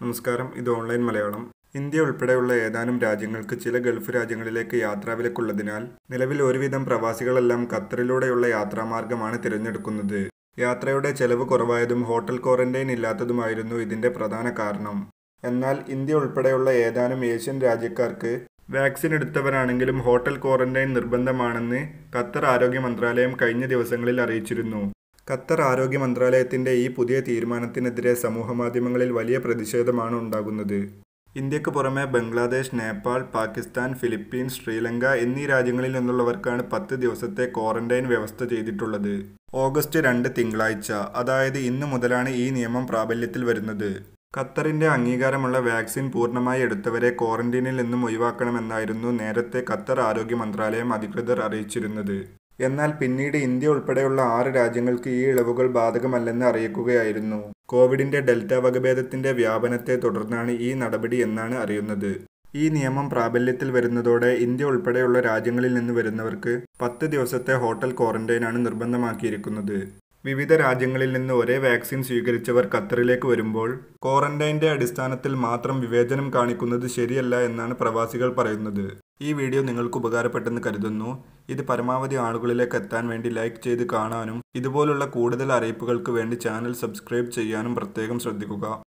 നമസ്കാരം, ഇത് online Malayalam. India ഉൾപ്പെടെയുള്ള ഏതാനും രാജ്യങ്ങൾക്ക് ചില ഗൾഫ് രാജ്യങ്ങളിലേക്ക് യാത്രാവിലക്കുള്ളതിനാൽ നിലവിൽ ഒരുവിധം പ്രവാസികളെല്ലാം ഖത്തറിലൂടെയുള്ള യാത്രാമാർഗമാണ് തിരഞ്ഞെടുക്കുന്നത്. യാത്രയുടെ ചെലവ് കുറവായതും ഹോട്ടൽ ക്വാറന്റൈൻ ഇല്ലാത്തതുമായിരുന്നു ഇതിന്റെ പ്രധാന കാരണം. എന്നാൽ ഇന്ത്യ ഉൾപ്പെടെയുള്ള ഏതാനും ഏഷ്യൻ രാജ്യക്കാർക്ക് വാക്സിൻ എടുത്തവരാണെങ്കിലും ഹോട്ടൽ ക്വാറന്റൈൻ നിർബന്ധമാണെന്ന് ഖത്തർ ആരോഗ്യ മന്ത്രാലയം കഴിഞ്ഞ ദിവസങ്ങളിൽ അറിയിച്ചിരുന്നു. ഖത്തർ ആരോഗ്യ മന്ത്രാലയത്തിന്റെ ഈ പുതിയ തീരുമാനത്തിനെതിരെ സമൂഹമാധ്യമങ്ങളിൽ വലിയ പ്രതിഷേധമാണ് ഉണ്ടാകുന്നത്. ഇന്ത്യക്ക് പുറമെ ബംഗ്ലാദേശ്, നേപ്പാൾ, പാകിസ്ഥാൻ, ഫിലിപ്പീൻസ്, ശ്രീലങ്ക എന്നീ രാജ്യങ്ങളിൽ നിന്നുള്ളവർക്കാണ് 10 ദിവസത്തെ ക്വാറന്റൈൻ വ്യവസ്ഥ ചെയ്തിട്ടുള്ളത്. ഓഗസ്റ്റ് 2 തിങ്കളാഴ്ച, അതായത് ഇന്നു മുതലാണ് ഈ നിയമം പ്രാബല്യത്തിൽ വരുന്നത്. ഖത്തറിന്റെ അംഗീകാരമുള്ള വാക്സിൻ പൂർണ്ണമായി എടുത്തവരെ ക്വാറന്റൈനിൽ നിന്നും ഒഴിവാക്കണമെന്നായിരുന്നു നേരത്തെ ഖത്തർ ആരോഗ്യ മന്ത്രാലയം അധികൃതർ അറിയിച്ചിരുന്നത്. എന്നാൽ പിന്നീട് ഇന്ത്യ ഉൾപ്പെടെയുള്ള 6 രാജ്യങ്ങൾക്ക് ഈ ഇളവുകൾ ബാധകമല്ലെന്ന് അറിയിക്കുകയായിരുന്നു. കോവിഡിന്റെ ഡെൽറ്റ വകഭേദത്തിന്റെ വ്യാപനത്തെ തുടർന്നാണ് ഈ നടപടി എന്നാണ് അറിയുന്നത്. ഈ നിയമം പ്രാബല്യത്തിൽ വരുന്നതോടെ ഇന്ത്യ ഉൾപ്പെടെയുള്ള രാജ്യങ്ങളിൽ നിന്ന് വരുന്നവർക്ക് 10 ദിവസത്തെ ഹോട്ടൽ ക്വാറന്റൈനാണ് നിർബന്ധമാക്കിയിരിക്കുന്നത്. വിവിധ രാജ്യങ്ങളിൽ നിന്ന് ഒരേ വാക്സിൻ സ്വീകരിച്ചവർ ഖത്തറിലേക്ക് വരുമ്പോൾ ക്വാറന്റൈൻ്റെ അടിസ്ഥാനത്തിൽ മാത്രം വിവേചനം കാണിക്കുന്നത് ശരിയല്ല എന്നാണ് പ്രവാസികൾ പറയുന്നത്. ഈ വീഡിയോ നിങ്ങൾക്ക് ഉപകാരപ്പെട്ടെന്ന് കരുതുന്നു. ഇത് പരമാവധി ആളുകളിലേക്ക് എത്താൻ വേണ്ടി ലൈക്ക് ചെയ്ത് കാണാനും ഇതുപോലുള്ള കൂടുതൽ അറിയിപ്പുകൾക്ക് വേണ്ടി ചാനൽ സബ്സ്ക്രൈബ് ചെയ്യാനും പ്രത്യേകം ശ്രദ്ധിക്കുക.